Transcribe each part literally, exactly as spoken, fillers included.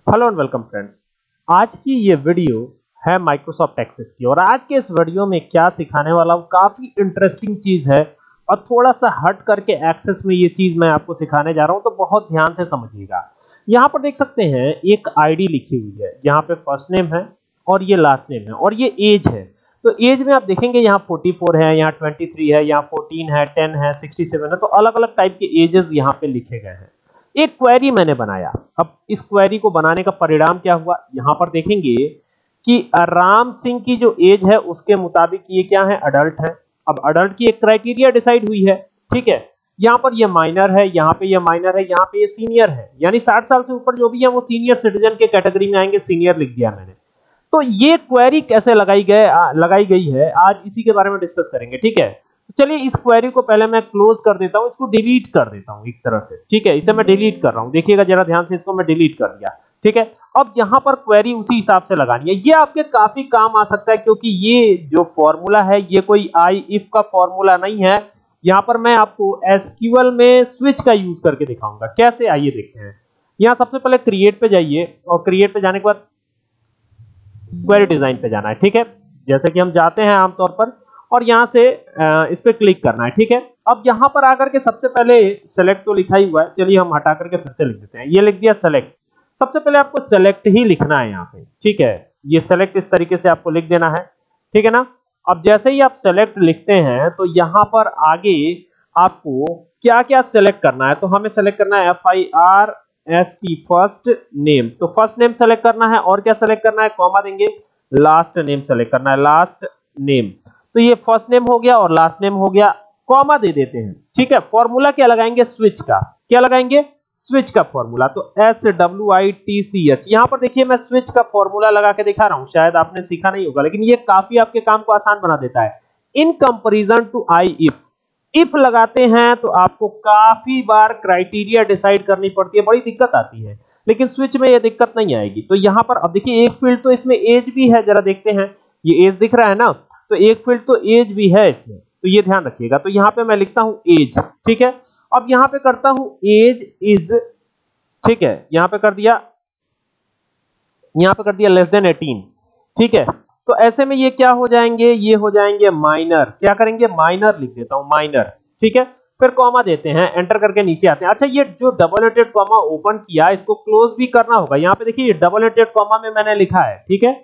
Hello and welcome friends. आज की ये वीडियो है माइक्रोसॉफ्ट एक्सेस की और आज के इस वीडियो में क्या सिखाने वाला हूँ काफी इंटरेस्टिंग चीज है और थोड़ा सा हट करके एक्सेस में ये चीज मैं आपको सिखाने जा रहा हूँ, तो बहुत ध्यान से समझिएगा। यहाँ पर देख सकते हैं एक आईडी लिखी हुई है, यहाँ पे फर्स्ट नेम है और ये लास्ट नेम है और ये एज है। तो एज में आप देखेंगे यहाँ चौवालीस है, यहाँ तेईस है, यहाँ चौदह है, दस है, सड़सठ है, तो अलग अलग टाइप के एजेस यहाँ पे लिखे गए हैं। एक क्वेरी मैंने बनाया। अब इस क्वेरी को बनाने का परिणाम क्या हुआ, यहां पर देखेंगे कि राम सिंह की जो एज है उसके मुताबिक ये क्या है, अडल्ट है। अब अडल्ट की एक क्राइटेरिया डिसाइड हुई है, ठीक है। यहां पर ये माइनर है, यहां पे ये माइनर है, यहां पे ये सीनियर है, यानी साठ साल से ऊपर जो भी है वो सीनियर सिटीजन के कैटेगरी में आएंगे, सीनियर लिख दिया मैंने। तो ये क्वेरी कैसे लगाई गए लगाई गई है, आज इसी के बारे में डिस्कस करेंगे, ठीक है। चलिए इस क्वेरी को पहले मैं क्लोज कर देता हूं, इसको डिलीट कर देता हूं एक तरह से, ठीक है। इसे मैं डिलीट कर रहा हूं, देखिएगा जरा ध्यान से, इसको मैं डिलीट कर दिया, ठीक है। अब यहां पर क्वेरी उसी हिसाब से लगानी है, ये आपके काफी काम आ सकता है क्योंकि ये जो फॉर्मूला है ये कोई आई इफ का फॉर्मूला नहीं है। यहां पर मैं आपको एसक्यूएल में स्विच का यूज करके दिखाऊंगा कैसे, आइए देखते हैं। यहां सबसे पहले क्रिएट पे जाइए और क्रिएट पे जाने के बाद क्वेरी डिजाइन पे जाना है, ठीक है। जैसे कि हम जाते हैं आमतौर पर और यहां से इस पे क्लिक करना है, ठीक है। अब यहां पर आकर के सबसे पहले सेलेक्ट तो लिखा ही हुआ है, चलिए हम हटा करके फिर से लिख देते हैं। ये लिख दिया सेलेक्ट। सबसे पहले आपको सेलेक्ट ही लिखना है यहाँ पे, ठीक है। ये सेलेक्ट इस तरीके से आपको लिख देना है, ठीक है ना। अब जैसे ही आप सेलेक्ट लिखते हैं तो यहां पर आगे आपको क्या क्या सेलेक्ट करना है, तो हमें सेलेक्ट करना है F I R S T first name, तो फर्स्ट नेम सेलेक्ट करना है और क्या सेलेक्ट करना है, कॉमा देंगे, लास्ट नेम सेलेक्ट करना है, लास्ट नेम। तो ये फर्स्ट नेम हो गया और लास्ट नेम हो गया, कॉमा दे देते हैं, ठीक है। फॉर्मूला क्या लगाएंगे, स्विच का, क्या लगाएंगे, स्विच का फॉर्मूला। तो S W I T C H, यहां पर देखिए मैं स्विच का फॉर्मूला लगा के दिखा रहा हूं, शायद आपने सीखा नहीं होगा लेकिन ये काफी आपके काम को आसान बना देता है in comparison to I if. If लगाते हैं तो आपको काफी बार क्राइटेरिया डिसाइड करनी पड़ती है, बड़ी दिक्कत आती है, लेकिन स्विच में ये दिक्कत नहीं आएगी। तो यहां पर अब देखिए एक फील्ड तो इसमें एज भी है, जरा देखते हैं, ये एज दिख रहा है ना, तो एक फील्ड तो एज भी है इसमें, तो ये ध्यान रखिएगा। तो यहां पे मैं लिखता हूं एज, ठीक है। अब यहां पे करता हूं एज इज, ठीक है, यहां पे कर दिया, यहां पे कर दिया लेस देन अठारह, ठीक है। तो ऐसे में ये क्या हो जाएंगे, ये हो जाएंगे माइनर, क्या करेंगे, माइनर लिख देता हूं, माइनर, ठीक है। फिर कॉमा देते हैं, एंटर करके नीचे आते हैं। अच्छा, ये जो डबल एटेड कॉमा ओपन किया इसको क्लोज भी करना होगा। यहां पे देखिए डबल एटेड कॉमा में मैंने लिखा है, ठीक है,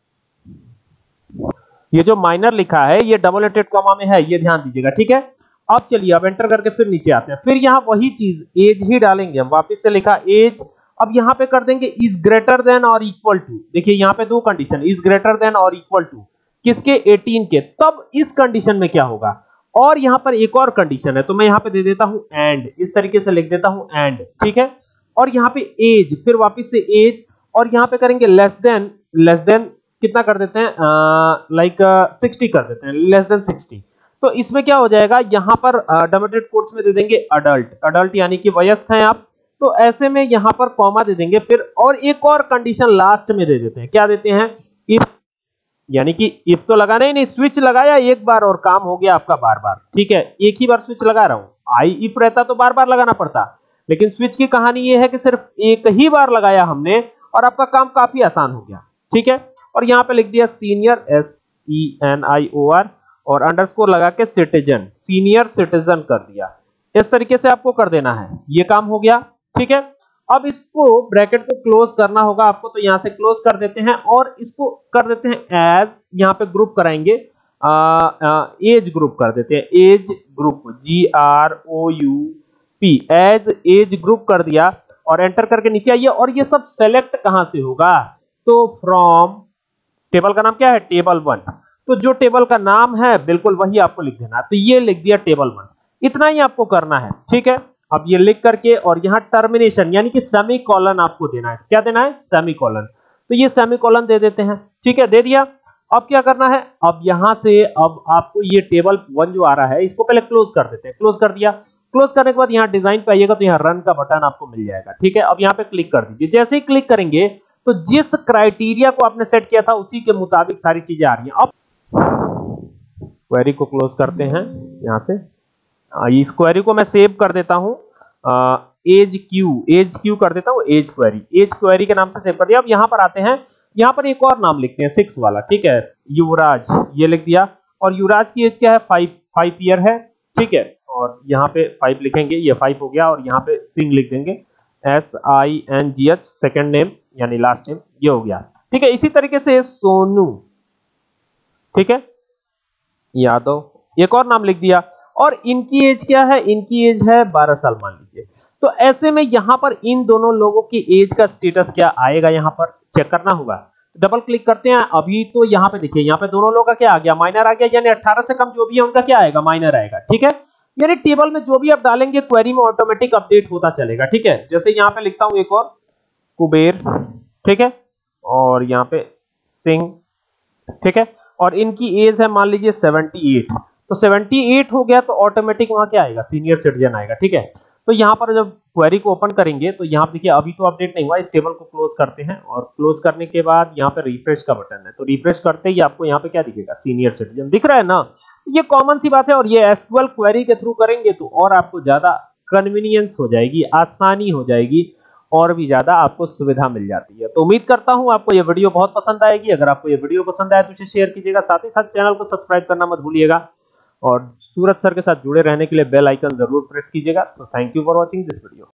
ये जो माइनर लिखा है ये डबल एटेड कॉमा में है, ये ध्यान दीजिएगा, ठीक है। अब चलिए अब एंटर करके फिर नीचे आते हैं, फिर यहां वही चीज एज ही डालेंगे हम, वापस से लिखा एज। अब यहां पे कर देंगे इज ग्रेटर देन और इक्वल टू, देखिए यहां पे दो कंडीशन, इज ग्रेटर देन और इक्वल टू, किसके, अठारह के। तब इस कंडीशन में क्या होगा, और यहां पर एक और कंडीशन है, तो मैं यहां पे दे देता हूं एंड, इस तरीके से लिख देता हूं एंड, ठीक है। और यहां पे एज, फिर वापस से एज, और यहां पे करेंगे लेस देन, लेस देन कितना कर देते हैं, लाइक सिक्सटी कर देते हैं, लेस देन सिक्सटी। तो इसमें क्या हो जाएगा, यहां पर डबल कोट्स में दे देंगे अडल्ट, अडल्ट यानी कि वयस्क हैं आप। तो ऐसे में यहां पर कॉमा दे देंगे, फिर और एक और कंडीशन लास्ट में दे देते हैं, क्या देते हैं, इफ, यानी कि इफ तो लगाना ही नहीं, स्विच लगाया एक बार और काम हो गया आपका बार बार, ठीक है। एक ही बार स्विच लगा रहा हूं, आई इफ रहता तो बार बार लगाना पड़ता, लेकिन स्विच की कहानी यह है कि सिर्फ एक ही बार लगाया हमने और आपका काम काफी आसान हो गया, ठीक है। और यहां पे लिख दिया senior, S E N I O R, और अंडरस्कोर लगा के सिटीजन, सीनियर सिटीजन कर दिया। इस तरीके से आपको कर देना है, ये काम हो गया, ठीक है। अब इसको ब्रैकेट को क्लोज करना होगा आपको, तो यहां से क्लोज कर देते हैं और इसको कर देते हैं एज, यहां पे ग्रुप कराएंगे, आ, आ, एज ग्रुप कर देते हैं, age group, G R O U P, age age group कर दिया और एंटर करके नीचे आइए। और ये सब सेलेक्ट कहां से होगा, तो फ्रॉम, टेबल का नाम क्या है, टेबल वन, तो जो टेबल का नाम है बिल्कुल वही आपको लिख देना है, तो ये लिख दिया टेबल वन, इतना ही आपको करना है, ठीक है। अब ये लिख करके और यहाँ टर्मिनेशन यानी कि सेमी कॉलन आपको देना है, क्या देना है, सेमी कॉलन, तो ये सेमी कॉलन दे देते हैं, ठीक है, दे दिया। अब क्या करना है, अब यहां से अब आपको ये टेबल वन जो आ रहा है इसको पहले क्लोज कर देते हैं, क्लोज कर दिया। क्लोज करने के बाद यहाँ डिजाइन पे आइएगा तो यहाँ रन का बटन आपको मिल जाएगा, ठीक है। अब यहाँ पे क्लिक कर दीजिए, जैसे ही क्लिक करेंगे तो जिस क्राइटेरिया को आपने सेट किया था उसी के मुताबिक सारी चीजें आ रही हैं। अब क्वेरी को क्लोज करते हैं, यहां से इस क्वेरी को मैं सेव कर देता हूं, एज क्यू, एज क्यू कर देता हूँ, एज क्वेरी, एज क्वेरी के नाम से सेव कर दिया। अब यहाँ पर आते हैं, यहाँ पर एक और नाम लिखते हैं सिक्स वाला, ठीक है, युवराज, ये लिख दिया। और युवराज की एज क्या है, फाइव, फाइव ईयर है, ठीक है। और यहाँ पे फाइव लिखेंगे, ये फाइव हो गया। और यहाँ पे सिंह लिख देंगे, S I N G H, second name यानी लास्ट नेम, ये हो गया, ठीक है। इसी तरीके से सोनू, ठीक है, यादव, एक और नाम लिख दिया। और इनकी एज क्या है, इनकी एज है बारह साल मान लीजिए। तो ऐसे में यहां पर इन दोनों लोगों की एज का स्टेटस क्या आएगा, यहां पर चेक करना होगा। डबल क्लिक करते हैं, अभी तो यहां पे देखिए, यहां पे दोनों लोगों का क्या आ गया, माइनर आ गया, यानी अठारह से कम जो भी है उनका क्या आएगा, माइनर आएगा, ठीक है। यानी टेबल में जो भी आप डालेंगे क्वेरी में ऑटोमेटिक अपडेट होता चलेगा, ठीक है। जैसे यहां पे लिखता हूं एक और कुबेर, ठीक है, और यहां पे सिंह, ठीक है। और इनकी एज है मान लीजिए अठहत्तर, तो अठहत्तर हो गया तो ऑटोमेटिक वहां क्या आएगा, सीनियर सिटीजन आएगा, ठीक है। तो यहां पर जब क्वेरी को ओपन करेंगे तो यहां पर देखिए अभी तो अपडेट नहीं हुआ, इस टेबल को क्लोज करते हैं। और क्लोज करने के बाद यहां पे रिफ्रेश का बटन है, तो रिफ्रेश करते ही आपको यहां पे क्या दिखेगा, सीनियर सिटीजन दिख रहा है ना। ये कॉमन सी बात है। और ये एसक्यूएल क्वेरी के थ्रू करेंगे तो और आपको ज्यादा कन्वीनियंस हो जाएगी, आसानी हो जाएगी, और भी ज्यादा आपको सुविधा मिल जाती है। तो उम्मीद करता हूं आपको ये वीडियो बहुत पसंद आएगी। अगर आपको ये वीडियो पसंद आए तो इसे शेयर कीजिएगा, साथ ही साथ चैनल को सब्सक्राइब करना मत भूलिएगा। और सूरज सर के साथ जुड़े रहने के लिए बेल आइकन जरूर प्रेस कीजिएगा। तो thank you for watching this video.